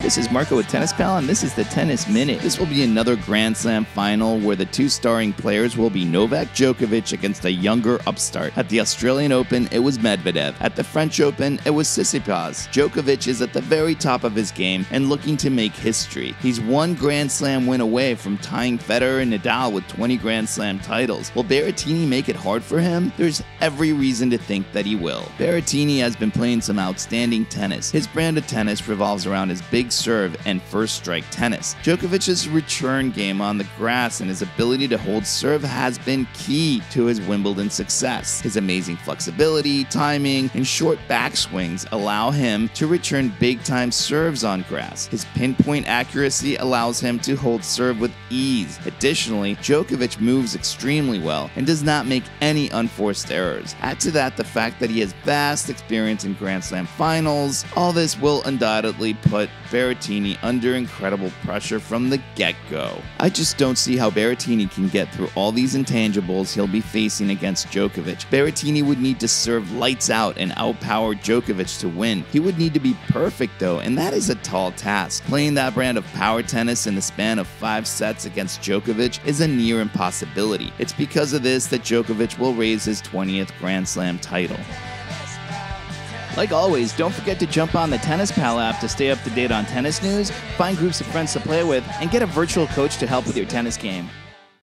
This is Marco with Tennis Pal, and this is the Tennis Minute. This will be another Grand Slam final where the two starring players will be Novak Djokovic against a younger upstart. At the Australian Open, it was Medvedev. At the French Open, it was Tsitsipas. Djokovic is at the very top of his game and looking to make history. He's one Grand Slam win away from tying Federer and Nadal with 20 Grand Slam titles. Will Berrettini make it hard for him? There's every reason to think that he will. Berrettini has been playing some outstanding tennis. His brand of tennis revolves around his big serve and first strike tennis. Djokovic's return game on the grass and his ability to hold serve has been key to his Wimbledon success. His amazing flexibility, timing, and short backswings allow him to return big-time serves on grass. His pinpoint accuracy allows him to hold serve with ease. Additionally, Djokovic moves extremely well and does not make any unforced errors. Add to that the fact that he has vast experience in Grand Slam finals. All this will undoubtedly put Berrettini under incredible pressure from the get-go. I just don't see how Berrettini can get through all these intangibles he'll be facing against Djokovic. Berrettini would need to serve lights out and outpower Djokovic to win. He would need to be perfect though, and that is a tall task. Playing that brand of power tennis in the span of 5 sets against Djokovic is a near impossibility. It's because of this that Djokovic will raise his 20th Grand Slam title. Like always, don't forget to jump on the Tennis Pal app to stay up to date on tennis news, find groups of friends to play with, and get a virtual coach to help with your tennis game.